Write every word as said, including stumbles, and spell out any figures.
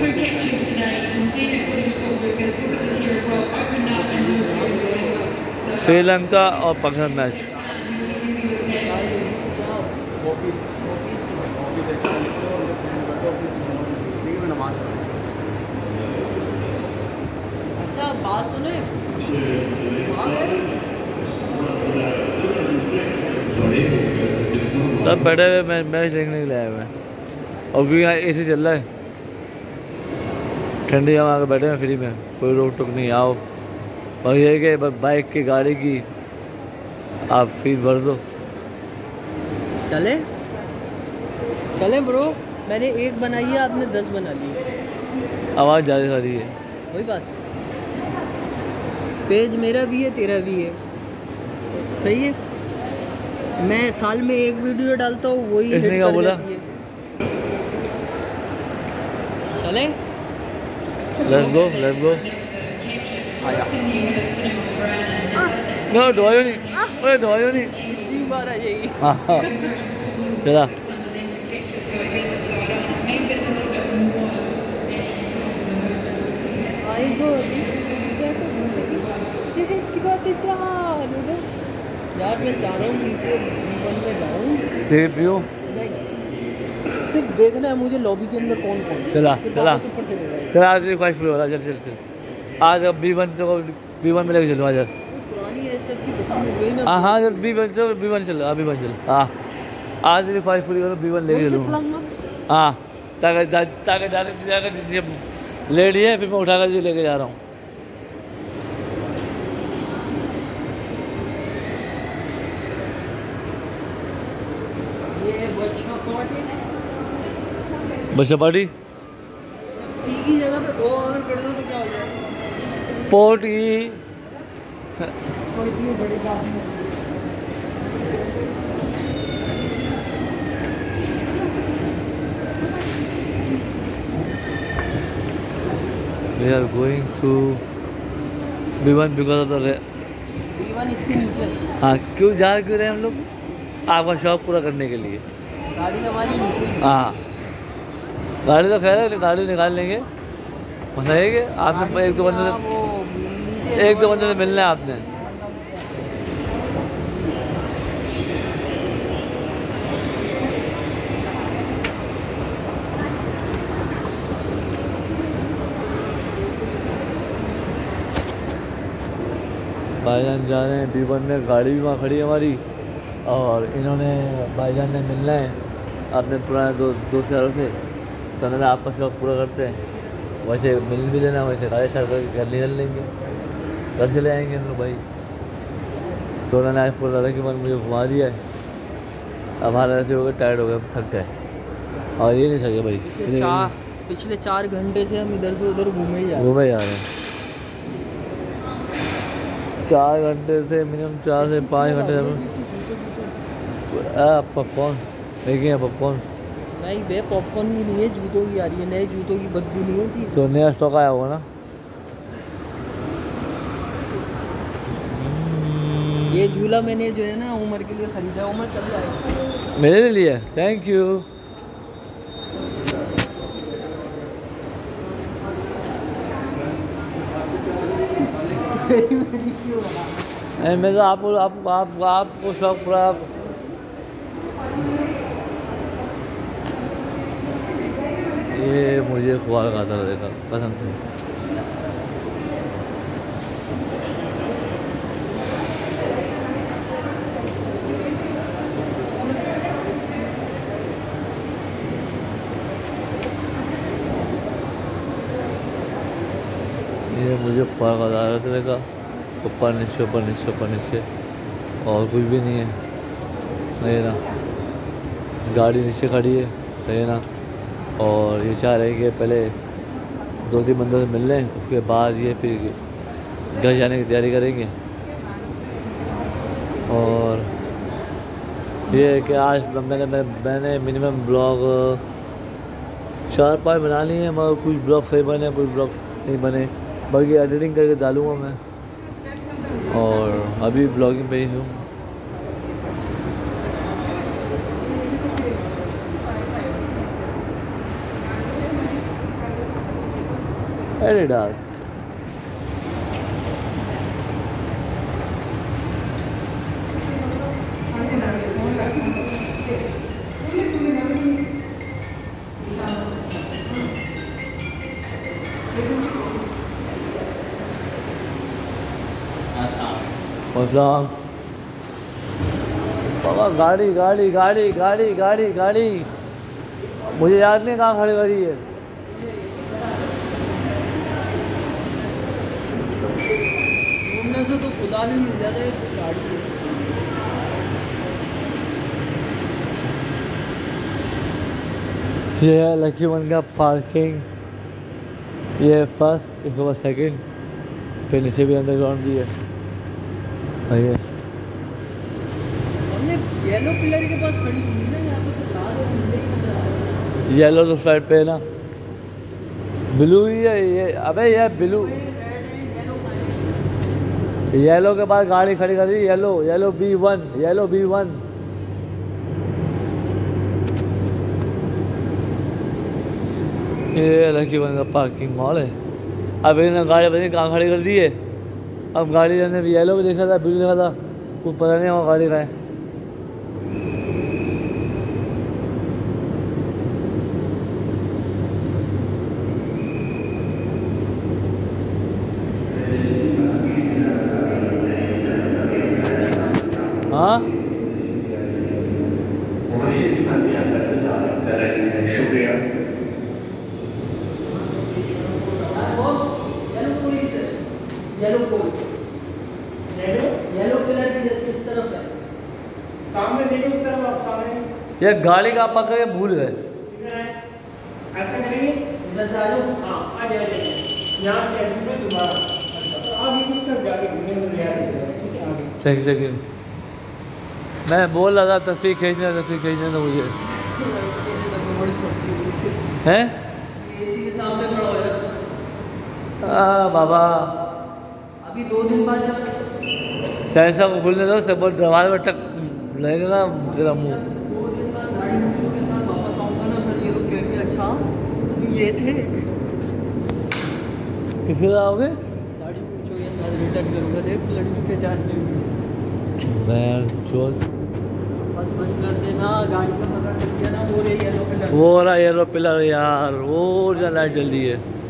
श्रीलंका और पाकिस्तान मैच। अच्छा बात सुने, सब बैठे हुए मैच मैच देखने के लिए आए हुए हैं और क्योंकि यहाँ ए सी चल रहा है, ठंडी हवा आकर बैठे हैं फ्री में, कोई रोक टोक नहीं। आओ और ये कि बाइक की गाड़ी की आप फीस भर दो। चले चले ब्रो, मैंने एक बनाई है, आपने दस बना ली। आवाज़ ज़्यादा सारी है, वही बात। पेज मेरा भी है, तेरा भी है, सही है। मैं साल में एक वीडियो डालता हूँ, वही इसने क्या बोला? चले लेट्स गो लेट्स गो। आया नो दवाइयों नहीं, अरे दवाइयों नहीं, स्ट्रीम बार आ जाएगी। हाँ हाँ चला। आई गो इसकी बात है चार यार, मैं चाह रहा हूँ नीचे वन में जाऊँ, सिर्फ पियो, सिर्फ देखना है मुझे लॉबी के अंदर कौन कौन। चला चला चला, आज ख्वाहिश पूरी हो रहा है। चल चल चल, आज अब बी वन तो बी वन में लेके चलो। आज पुरानी एसएफ की बच्ची हो गई ना। हाँ हाँ जब बी वन चलो, बी वन चलो, अभी वन चलो। हाँ आज मेरी ख्वाहिश पूरी करो, बी वन लेके चलो। हाँ ताकि ताकि जाने जाकर लेट है, फिर मैं उठाकर जी लेके जा रहा हूँ। बच्चा पार्टी की जगह पे वो अगर कर दो तो क्या हो जाएगा? पोर्ट की बड़ी बात है। We are going to B one because of the B one इसके नीचे। हाँ क्यों जा क्यों रहे हैं हम लोग? आपका शौक पूरा करने के लिए। गाड़ी हमारी नीचे। हाँ गाड़ी तो खैर है, गाड़ी निकाल लेंगे। मसा है कि आपने एक दो बंदे से एक दो बंदे से मिलना है आपने। भाईजान जा रहे हैं बी वन में, गाड़ी भी वहाँ खड़ी है हमारी, और इन्होंने भाईजान ने मिलना है अपने पुराने दो दोस्त यारों से, तो उन्होंने आपका शौक पूरा करते हैं। वैसे मिल भी लेना, वैसे गाड़ी स्टार्ट करके घर निकल लेंगे, घर चले आएंगे हम लोग भाई। तो उन्होंने आज पूरा लगा कि मन मुझे घुमा दिया है, अब हमारे ऐसे हो गए, टायर्ड हो गए, थक गए और ये नहीं सके भाई। चार पिछले चार घंटे से हम इधर से उधर घूमे ही घूमे जा रहे हैं, चार घंटे से मिनिमम चार से पाँच घंटे। पॉपकॉर्न देखिए, पॉपकॉर्न नहीं बे, पॉपकॉर्न की नहीं है, जूतों की आ रही है। नए जूतों की बदबू नहीं होती। तो नया स्टॉक आया होगा ना। ये झूला मैंने जो है ना उमर के लिए खरीदा, उमर चल जाएगा मेरे लिए। Thank you. नहीं मैं तो आपको आप, आप, आपको शौक पूरा। ये मुझे ख्वार खाता रहेगा कसम से। ये मुझे ख्वार खाता रहेगा, ऊपर नीचे ऊपर नीचे ऊपर नीचे, और कुछ भी नहीं है। है ना, गाड़ी नीचे खड़ी है, है ना, और ये चाह रहे हैं कि पहले दो तीन बंदों से मिल लें, उसके बाद ये फिर घर जाने की तैयारी करेंगे। और ये है कि आज मैंने मैं, मैंने मिनिमम ब्लॉग चार पाँच बना लिए हैं, मगर कुछ ब्लॉग सही बने, कुछ ब्लॉग नहीं बने, बाकी एडिटिंग करके डालूँगा मैं। और अभी ब्लॉगिंग पे ही हूँ। एडिडास। अस्सलाम। बाबा गाड़ी गाड़ी गाड़ी गाड़ी गाड़ी गाड़ी मुझे याद नहीं कहाँ खड़ी करी है। घूमने से तो खुदा भी मिल जाता है गाड़ी। ये है लकी वन का पार्किंग। ये है फर्स्ट, इसके बाद सेकेंड, फिर नीचे भी अंडरग्राउंड भी है। सही है। हमने येलो पिलर के पास खड़ी हुई ना, यहाँ पे तो लाल और नीले ही नजर आ रहे हैं। येलो तो साइड पे है ना, ब्लू ही है ये। अबे ये ब्लू, येलो के पास गाड़ी खड़ी कर दी। Yellow yellow B one, yellow B one. ये लकी वन का पार्किंग मॉल है। अब इन्होंने गाड़ी पता नहीं कहाँ खड़ी कर दी है। अब गाड़ी जाने भी येलो भी देखा था, ब्लू देखा था, कुछ पता नहीं वहाँ गाड़ी का है। हाँ शुक्रिया। येलो पोल, येलो पिलर किस तरफ है? सामने देखो उस तरफ, आप सामने। ये गाड़ी का पकड़ के भूल गए। ऐसा करेंगे, इधर से आ जाओ। हाँ आ जाएंगे, यहाँ से ऐसे कर दोबारा। अच्छा तो आप ये उस तरफ जाके घूमने में ले आते हैं, ठीक है आगे। ठीक ठीक। मैं बोल रहा था तस्वीर खींचना, तस्वीर खींचना तो मुझे हैं एसी के सामने खड़ा हो जाता। हाँ बाबा, अभी दो दिन बाद जब सैसा को खुलने दो, सब दरवाजे पर टक लगेगा ना तेरा मुँह। दो दिन बाद गाड़ी बच्चों के साथ वापस आऊँगा ना, फिर ये लोग कहेंगे अच्छा ये थे। किसके आओगे? गाड़ी पूछो या बाद रिटर्न करूँगा, देख लड़की पहचान नहीं हुई। मैं चोर बस बस कर देना, गाड़ी का पता चल गया ना, वो रही येलो पिलर। वो रहा येलो पिलर यार, वो लाइट जल्दी है।